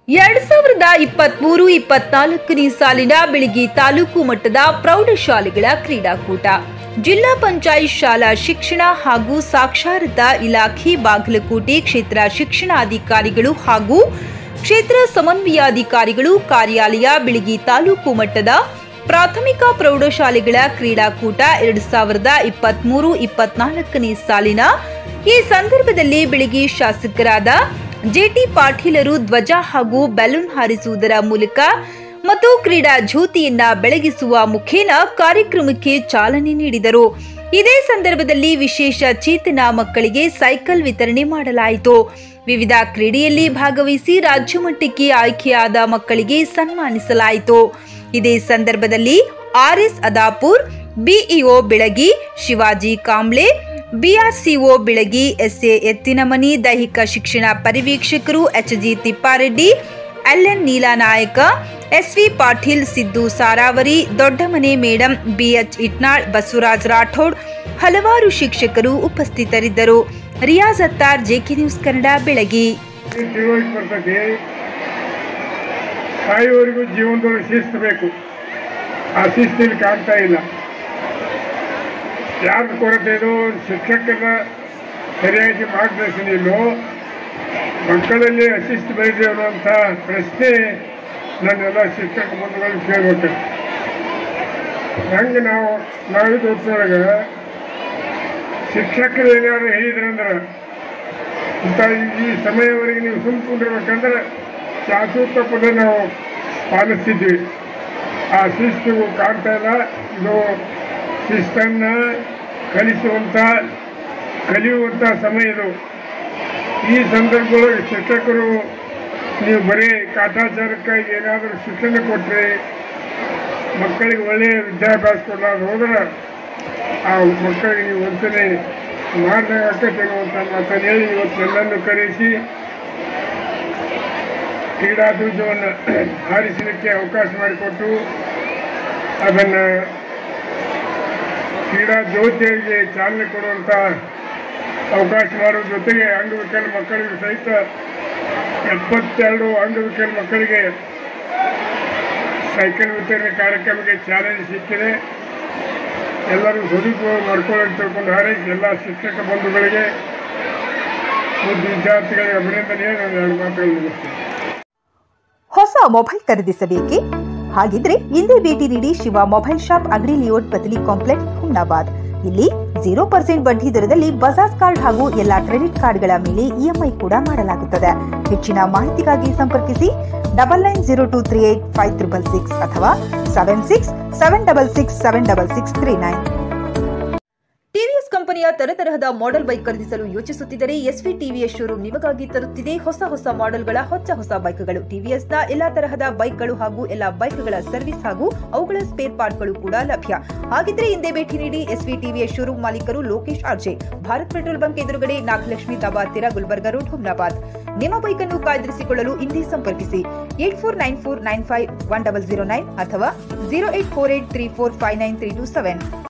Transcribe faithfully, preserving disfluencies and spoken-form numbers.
ಎರಡ್ ಸಾವಿರದ ಇಪ್ಪತ್ತ್ ಮೂರು ಇಪ್ಪತ್ನಾಲ್ಕನೇ ಸಾಲಿನ ಬೆಳಗಿ ತಾಲೂಕು ಮಟ್ಟದ ಪ್ರೌಢಶಾಲೆಗಳ ಕ್ರೀಡಾಕೂಟ ಜಿಲ್ಲಾ ಪಂಚಾಯತ್ ಶಾಲಾ ಶಿಕ್ಷಣ ಹಾಗೂ ಸಾಕ್ಷರತಾ ಇಲಾಖೆ ಬಾಗಲಕೋಟೆ ಕ್ಷೇತ್ರ ಶಿಕ್ಷಣಾಧಿಕಾರಿಗಳು ಹಾಗೂ ಕ್ಷೇತ್ರ ಸಮನ್ವಯಾಧಿಕಾರಿಗಳು ಕಾರ್ಯಾಲಯ ಬೆಳಗಿ ತಾಲೂಕು ಮಟ್ಟದ ಪ್ರಾಥಮಿಕ ಪ್ರೌಢಶಾಲೆಗಳ ಕ್ರೀಡಾಕೂಟ ಎರಡ್ ಸಾವಿರದ ಇಪ್ಪತ್ತ್ ಮೂರು ಇಪ್ಪತ್ನಾಲ್ಕನೇ ಸಾಲಿನ ಈ ಸಂದರ್ಭದಲ್ಲಿ ಬೆಳಗಿ ಶಾಸಕರಾದ ಜೆಟಿ ಪಾಟೀಲರು ಧ್ವಜ ಹಾಗೂ ಬಲೂನ್ ಹಾರಿಸುವುದರ ಮೂಲಕ ಮತ್ತು ಕ್ರೀಡಾ ಜ್ಯೋತಿಯನ್ನ ಬೆಳಗಿಸುವ ಮುಖೇನ ಕಾರ್ಯಕ್ರಮಕ್ಕೆ ಚಾಲನೆ ನೀಡಿದರು. ಇದೇ ಸಂದರ್ಭದಲ್ಲಿ ವಿಶೇಷ ಚೇತನ ಮಕ್ಕಳಿಗೆ ಸೈಕಲ್ ವಿತರಣೆ ಮಾಡಲಾಯಿತು. ವಿವಿಧ ಕ್ರೀಡೆಯಲ್ಲಿ ಭಾಗವಹಿಸಿ ರಾಜ್ಯ ಮಟ್ಟಕ್ಕೆ ಆಯ್ಕೆಯಾದ ಮಕ್ಕಳಿಗೆ ಸನ್ಮಾನಿಸಲಾಯಿತು. ಇದೇ ಸಂದರ್ಭದಲ್ಲಿ ಆರ್ಎಸ್ ಅದಾಪುರ್, ಬಿಇಒ ಬೆಳಗಿ, ಶಿವಾಜಿ ಕಾಂಬ್ಳೆ, ಬಿಆರ್ಸಿಒ ಬೆಳಗಿ, ಎಸ್ಎ ಎತ್ತಿನಮನಿ, ದೈಹಿಕ ಶಿಕ್ಷಣ ಪರಿವೀಕ್ಷಕರು H G Tippareddy, L N Neelanayaka, S V Patil, Siddu Saravari, Doddamane madam, B H Itnal, Basavaraj Rathod ಹಲವಾರು ಶಿಕ್ಷಕರು ಉಪಸ್ಥಿತರಿದ್ದರು. Riyaz Attar, J K news Kannada, Belagi. ತಾಯಿಯವರಿಗೂ ಜೀವನದೊಳಗೆ ಶಿಸ್ತು ಬೇಕು. ಆ ಶಿಸ್ತಿಲ್ಲಿ ಕಾಣ್ತಾ ಇಲ್ಲ. ಯಾರ್ದು ಕೊರತೆ ಇದು? ಶಿಕ್ಷಕರ ಸರಿಯಾಗಿ ಮಾರ್ಗದರ್ಶನ ಇಲ್ಲೋ, ಮಕ್ಕಳಲ್ಲಿ ಅಶಿಸ್ತು ಬೆಳೆದಿದೆ ಅನ್ನುವಂಥ ಪ್ರಶ್ನೆ ನನ್ನೆಲ್ಲ ಶಿಕ್ಷಕ ಬಂಧುಗಳು ಕೇಳಬೇಕು. ಹಂಗೆ ನಾವು ನಾವಿದು ಹೊತ್ತೊಳಗೆ ಶಿಕ್ಷಕರು ಏನಾದ್ರು ಹೇಳಿದ್ರಂದ್ರೆ ಇಂಥ ಈ ಸಮಯವರೆಗೆ ನೀವು ಸುಮ್ಕೊಂಡಿರ್ಬೇಕಂದ್ರೆ ಶಾಸಕ ಪದ ನಾವು ಪಾಲಿಸ್ತಿದ್ವಿ. ಆ ಶಿಸ್ತು ಕಾಣ್ತಾ ಇಲ್ಲ. ಇದು ಶಿಸ್ತನ್ನು ಕಲಿಸುವಂಥ ಕಲಿಯುವಂಥ ಸಮಯ ಇದು. ಈ ಸಂದರ್ಭದೊಳಗೆ ಶಿಕ್ಷಕರು ನೀವು ಬರೀ ಕಾಟಾಚಾರಕ್ಕಾಗಿ ಏನಾದರೂ ಶಿಕ್ಷಣ ಕೊಟ್ಟರೆ, ಮಕ್ಕಳಿಗೆ ಒಳ್ಳೆಯ ವಿದ್ಯಾಭ್ಯಾಸ ಕೊಡಲಾರ್ದು ಹೋದ್ರೆ ಆ ಮಕ್ಕಳಿಗೆ ನೀವು ವಂಚನೆ ಮಾಡಿದಾಗ ಆಕತ್ತೆ ಅನ್ನುವಂಥ ಮಾತನ್ನು ಹೇಳಿ ಇವತ್ತು ಎಲ್ಲರನ್ನು ಕರೆಸಿ ಕ್ರೀಡಾ ಧ್ವಜವನ್ನು ಹಾರಿಸಲಿಕ್ಕೆ ಅವಕಾಶ ಮಾಡಿಕೊಟ್ಟು ಅದನ್ನು ಕ್ರೀಡಾ ಜ್ಯೋತಿಗೆ ಚಾಲನೆ ಕೊಡುವಂಥ ಅವಕಾಶ ಮಾಡುವ ಜೊತೆಗೆ ಅಂಗವಿಕಲ ಮಕ್ಕಳಿಗೆ ಸಹಿತ ಎಪ್ಪತ್ತೆರಡು ಅಂಗವಿಕಲ ಮಕ್ಕಳಿಗೆ ಸೈಕಲ್ ವಿತರಣೆ ಕಾರ್ಯಕ್ರಮಕ್ಕೆ ಚಾಲನೆ ಸಿಕ್ಕಿದೆ. ಎಲ್ಲರೂ ಸದುಪಯೋಗ ಮಾಡ್ಕೊಳ್ಳಿ ತಿಳ್ಕೊಂಡು ಹಾರೈಸಿ ಎಲ್ಲ ಶಿಕ್ಷಕ ಬಂಧುಗಳಿಗೆ ಮತ್ತು ವಿದ್ಯಾರ್ಥಿಗಳಿಗೆ ಅಭಿನಂದನೆ. ನಾನು ಎರಡು ಮಾತುಗಳು ಮುಗಿಸ್ತೇನೆ. ಹೊಸ ಮೊಬೈಲ್ ಖರೀದಿಸಬೇಕೇ? ಹಾಗಿದ್ರೆ ಇಂದೇ ಭೇಟಿ ನೀಡಿ ಶಿವ ಮೊಬೈಲ್ ಶಾಪ್, ಅಗ್ರಿ ಲಿಯೋಡ್, ಪತಲಿ ಕಾಂಪ್ಲೆಕ್ಸ್, ಹುಮ್ನಾಬಾದ್. ಇಲ್ಲಿ ಜೀರೋ ಪರ್ಸೆಂಟ್ ಬಡ್ಡಿ ದರದಲ್ಲಿ ಬಜಾಜ್ ಕಾರ್ಡ್ ಹಾಗೂ ಎಲ್ಲಾ ಕ್ರೆಡಿಟ್ ಕಾರ್ಡ್ಗಳ ಮೇಲೆ ಇಎಂಐ ಕೂಡ ಮಾಡಲಾಗುತ್ತದೆ. ಹೆಚ್ಚಿನ ಮಾಹಿತಿಗಾಗಿ ಸಂಪರ್ಕಿಸಿ double nine zero two three eight five triple six ಅಥವಾ seven six seven double six seven double six three nine. TVS ಕಂಪನಿಯ ತರತರಹದ ಮಾಡೆಲ್ ಬೈಕ್ ಖರೀದಿಸಲು ಯೋಚಿಸುತ್ತಿದ್ದರೆ ಎಸ್ವಿ ಟಿವಿಎಸ್ ಶೋರೂಮ್ ನಿಮಗಾಗಿ ತರುತ್ತಿದೆ ಹೊಸ ಹೊಸ ಮಾಡೆಲ್ಗಳ ಹೊಸ ಹೊಸ ಬೈಕ್ಗಳು. ಟಿವಿಎಸ್ನ ಎಲ್ಲಾ ತರಹದ ಬೈಕ್ಗಳು ಹಾಗೂ ಎಲ್ಲಾ ಬೈಕ್ಗಳ ಸರ್ವಿಸ್ ಹಾಗೂ ಅವುಗಳ ಸ್ಪೇರ್ ಪಾರ್ಟ್ಗಳು ಕೂಡ ಲಭ್ಯ. ಹಾಗಿದ್ರೆ ಹಿಂದೆ ಭೇಟಿ ನೀಡಿ. ಎಸ್ವಿ ಟಿವಿಎಸ್ ಶೋರೂಮ್ ಮಾಲೀಕರು Lokesh R J, Bharat petrol bunk ಎದುರುಗಡೆ, ನಾಗಲಕ್ಷ್ಮಿ ದಾಬಾ ಹತ್ತಿರ, ಗುಲ್ಬರ್ಗಾ ರೋಡ್, ಹುಮ್ನಾಬಾದ್. ನಿಮ್ಮ ಬೈಕ್ ಅನ್ನು ಕಾಯ್ದಿರಿಸಿಕೊಳ್ಳಲು ಹಿಂದೆ ಸಂಪರ್ಕಿಸಿ eight four nine four nine five one double zero nine ಅಥವಾ zero eight four eight three four five nine three two seven.